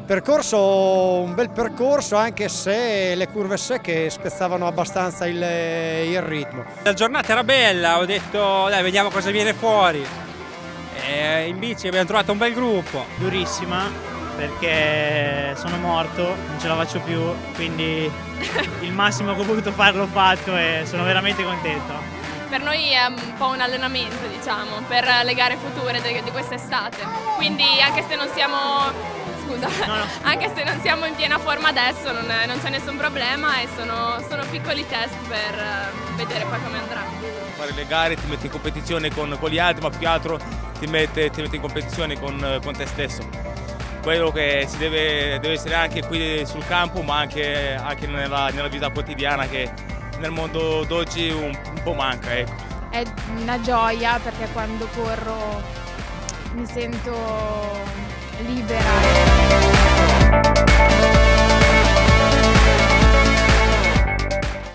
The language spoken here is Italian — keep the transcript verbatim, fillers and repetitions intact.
il percorso, un bel percorso, anche se le curve secche spezzavano abbastanza il, il ritmo. La giornata era bella, ho detto dai vediamo cosa viene fuori. E in bici abbiamo trovato un bel gruppo. Durissima perché sono morto, non ce la faccio più, quindi il massimo che ho potuto fare l'ho fatto e sono veramente contento. Per noi è un po' un allenamento, diciamo, per le gare future di quest'estate. Quindi anche se non siamo, scusa, no, no. anche se non siamo in piena forma adesso non, non c'è nessun problema e sono, sono piccoli test per vedere poi come andrà. Fare le gare ti metti in competizione con, con gli altri, ma più che altro ti mette, ti mette in competizione con, con te stesso. Quello che si deve, deve essere anche qui sul campo, ma anche, anche nella, nella vita quotidiana che nel mondo d'oggi un, un po' manca, ecco. È una gioia perché quando corro mi sento libera.